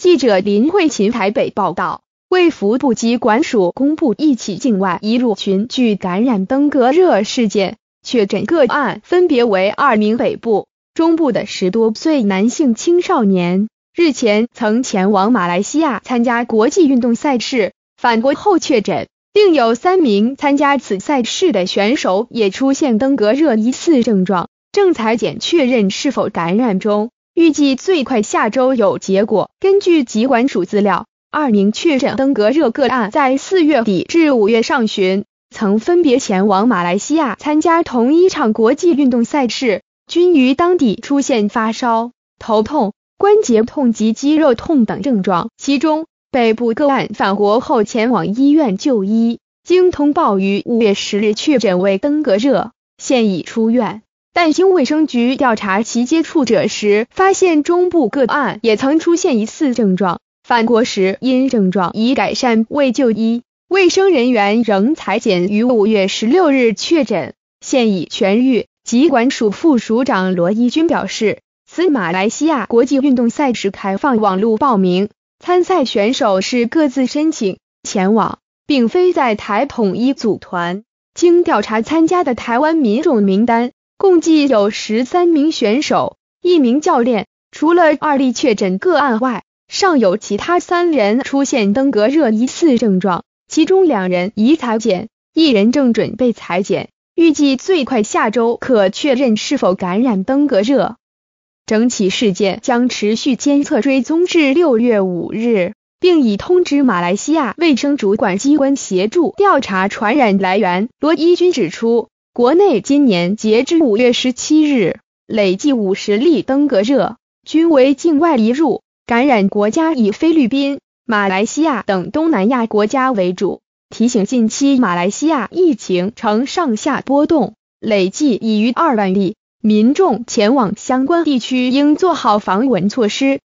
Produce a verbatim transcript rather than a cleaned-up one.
记者林慧琴台北报道，卫福部疾管署公布一起境外移入群聚感染登革热事件，确诊个案分别为二名北部、中部的十多岁男性青少年，日前曾前往马来西亚参加国际运动赛事，返国后确诊。另有三名参加此赛事的选手也出现登革热疑似症状，正采检确认是否感染中，预计最快下周有结果。根据疾管署资料，二名确诊登革热个案在四月底至五月上旬曾分别前往马来西亚参加同一场国际运动赛事，均于当地出现发烧、头痛、关节痛及肌肉痛等症状。其中北部个案返国后前往医院就医，经通报于五月十日确诊为登革热，现已出院。但经卫生局调查其接触者时，发现中部个案也曾出现疑似症状，返国时因症状已改善未就医，卫生人员仍采检于五月十六日确诊，现已痊愈。疾管署副署长罗一军表示，此马来西亚国际运动赛事开放网络报名，参赛选手是各自申请前往，并非在台统一组团。经调查参加的台湾民众名单，共计有十三名选手，一名教练。除了二例确诊个案外，尚有其他三人出现登革热疑似症状，其中两人已采检，一人正准备采检，预计最快下周可确认是否感染登革热。整起事件将持续监测追踪至六月五日，并已通知马来西亚卫生主管机关协助调查传染来源。罗一军指出，国内今年截至五月十七日，累计五十例登革热，均为境外移入，感染国家以菲律宾、马来西亚等东南亚国家为主。提醒近期马来西亚疫情呈上下波动，累计已逾二万例。民众前往相关地区应做好防蚊措施，